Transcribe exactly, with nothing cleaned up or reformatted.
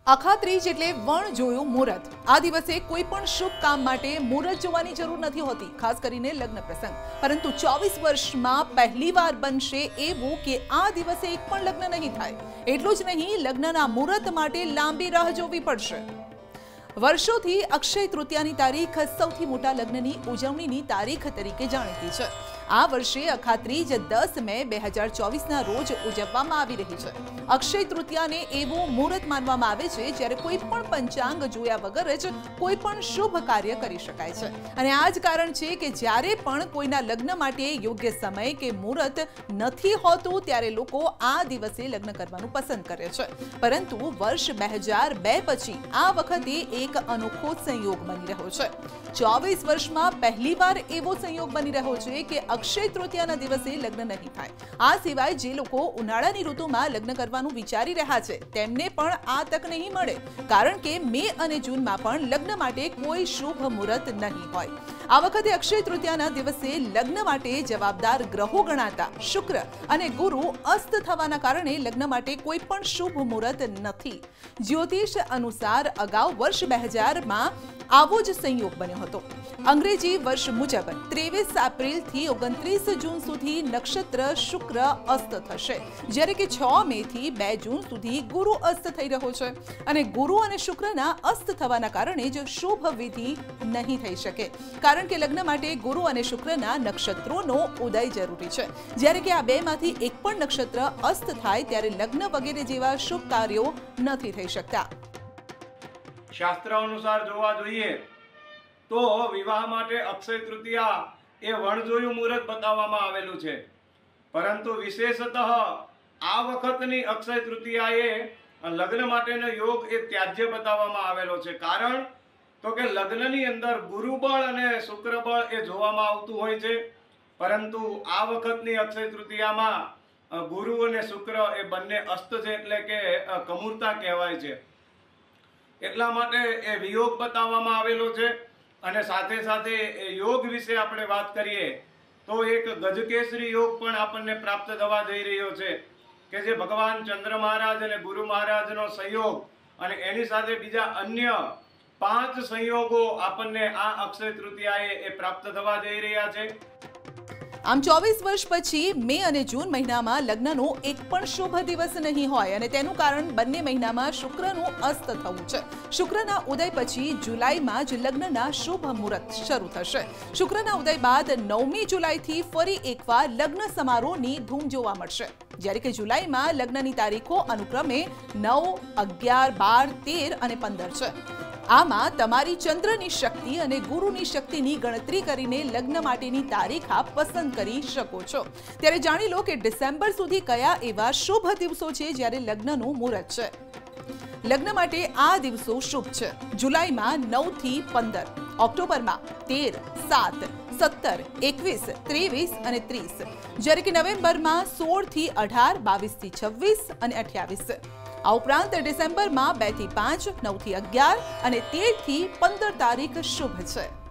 અખાત્રીજ એટલે વણ જોયું મુહૂર્ત। આ દિવસે કોઈ પણ શુભ કામ માટે મુહૂર્ત જોવાની જરૂર નથી હોતી, ખાસ કરીને લગ્ન પ્રસંગ। પરંતુ ચોવીસ વર્ષમાં પહેલીવાર બનશે એવું કે આ દિવસે એક પણ લગ્ન નહીં થાય। એટલું જ નહીં, લગ્નના મુહૂર્ત માટે લાંબી રાહ જોવી પડશે। વર્ષોથી અક્ષય તૃતીયાની તારીખ સૌથી મોટા લગ્નની ઉજવણીની તારીખ તરીકે જાણીતી છે। આ વર્ષે અખાત્રીજ દસ મે બે હજાર ચોવીસના રોજ ઉજવવામાં આવી રહી છે। અક્ષય તૃતીયાને એવું મુહૂર્ત માનવામાં આવે છે જ્યારે કોઈ પણ પંચાંગ જોયા વગર જ કોઈ પણ શુભ કાર્ય કરી શકાય છે। અને આ જ કારણ છે કે જ્યારે પણ કોઈના લગ્ન માટે યોગ્ય સમય કે મુહૂર્ત નથી હોતું ત્યારે લોકો આ દિવસે લગ્ન કરવાનું પસંદ કરે છે। પરંતુ વર્ષ બે હજાર બે પછી આ વખતે એક અનોખો સંયોગ બની રહ્યો છે। ચોવીસ વર્ષમાં પહેલીવાર એવો સંયોગ બની રહ્યો છે કે અક્ષય તૃતીયાના દિવસે લગ્ન નહીં થાય। આ સિવાય જે લોકો ઉનાળાની ઋતુમાં લગ્ન કરવાનું વિચારી રહ્યા છે તેમને પણ આ તક નહીં મળે, કારણ કે મે અને જૂનમાં પણ લગ્ન માટે કોઈ શુભ મુહૂર્ત નહીં હોય। આ વખતે અક્ષય તૃતીયાના દિવસે લગ્ન માટે જવાબદાર ગ્રહો ગણાતા શુક્ર અને ગુરુ અસ્ત થવાના કારણે લગ્ન માટે કોઈ પણ શુભ મુહૂર્ત નથી। જ્યોતિષ અનુસાર અગાઉ વર્ષ બે હજારમાં આવો જ સંયોગ બન્યો હતો। અંગ્રેજી વર્ષ મુજબ ત્રેવીસ એપ્રિલ થી ઓગણત્રીસ જૂન સુધી નક્ષત્ર શુક્ર અસ્ત થશે, જ્યારે કે છ મે થી બે જૂન સુધી ગુરુ અસ્ત થઈ રહ્યો છે। અને ગુરુ અને શુક્રના અસ્ત થવાના કારણે જ શુભ વિધિ નહીં થઈ શકે, કારણ કે લગ્ન માટે ગુરુ અને શુક્રના નક્ષત્રોનો ઉદય જરૂરી છે। જ્યારે કે આ બેમાંથી એક પણ નક્ષત્ર અસ્ત થાય ત્યારે લગ્ન વગેરે જેવા શુભ કાર્યો નથી થઈ શકતા। શાસ્ત્ર અનુસાર જોવા જોઈએ તો વિવાહ માટે અક્ષય તૃતીયા એ વણજોયું મુહૂર્ત બતાવવામાં આવેલું છે, પરંતુ વિશેષતઃ આ વખતની અક્ષય તૃતીયાએ લગ્ન માટેનો યોગ એ ત્યાજ્ય બતાવવામાં આવેલો છે। કારણ તો કે લગ્નની અંદર ગુરુબળ અને શુક્રબળ એ જોવામાં આવતું હોય છે, પરંતુ આ વખતની અક્ષય તૃતીયામાં ગુરુ અને શુક્ર એ બંને અસ્ત છે, એટલે કે કમૂરતા કહેવાય છે। એટલા માટે એ વિયોગ બતાવવામાં આવેલો છે। અને સાથે સાથે એ યોગ વિશે આપણે વાત કરીએ તો એક ગજકેસરી યોગ પણ આપણને પ્રાપ્ત થવા જઈ રહ્યો છે, કે જે ભગવાન ચંદ્ર મહારાજ અને ગુરુ મહારાજનો સંયોગ અને એની સાથે બીજા અન્ય પાંચ સંયોગો આપણને આ અક્ષય તૃતીયાએ એ પ્રાપ્ત થવા જઈ રહ્યા છે। આમ ચોવીસ વર્ષ પછી મે અને જૂન મહિનામાં લગ્નનો એક પણ શુભ દિવસ નહીં હોય, અને તેનું કારણ બંને મહિનામાં શુક્રનું અસ્ત થવું છે। શુક્રના ઉદય પછી જુલાઈમાં જ લગ્નના શુભ મુહૂર્ત શરૂ થશે। શુક્રના ઉદય બાદ નવમી જુલાઈથી ફરી એકવાર લગ્ન સમારોહની ધૂમ જોવા મળશે, જ્યારે કે જુલાઈમાં લગ્નની તારીખો અનુક્રમે નવ, અગિયાર, બાર, તેર અને પંદર છે। આમાં તમારી ચંદ્રની શક્તિ અને ગુરુની શક્તિની ગણતરી કરીને લગ્ન માટેની તારીખ આપ પસંદ કરી શકો છો। ત્યારે જાણી લો કે ડિસેમ્બર સુધી કયા એવા શુભ દિવસો છે જ્યારે લગ્નનું મુહૂર્ત છે। લગ્ન માટે આ દિવસો શુભ છે। જુલાઈમાં નવ થી પંદર, ઓક્ટોબરમાં તેર, સાત, સત્તર, એકવીસ, ત્રેવીસ અને ત્રીસ, જ્યારે કે નવેમ્બરમાં સોળ થી અઢાર, બાવીસ થી છવ્વીસ અને અઠ્યાવીસ। આ ઉપરાંત ડિસેમ્બરમાં બે થી પાંચ, નવ થી અગિયાર અને તેર થી પંદર તારીખ શુભ છે।